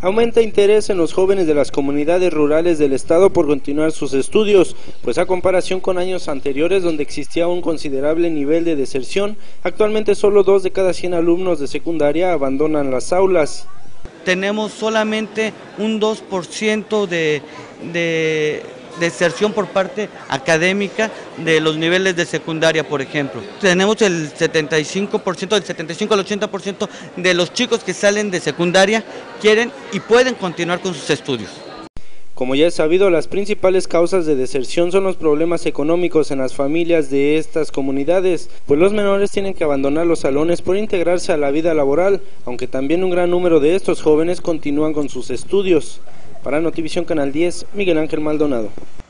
Aumenta interés en los jóvenes de las comunidades rurales del estado por continuar sus estudios, pues a comparación con años anteriores donde existía un considerable nivel de deserción, actualmente solo 2 de cada 100 alumnos de secundaria abandonan las aulas. Tenemos solamente un 2% de deserción por parte académica de los niveles de secundaria, por ejemplo. Tenemos el 75%, del 75 al 80% de los chicos que salen de secundaria quieren y pueden continuar con sus estudios. Como ya es sabido, las principales causas de deserción son los problemas económicos en las familias de estas comunidades, pues los menores tienen que abandonar los salones por integrarse a la vida laboral, aunque también un gran número de estos jóvenes continúan con sus estudios. Para Notivisión Canal 10, Miguel Ángel Maldonado.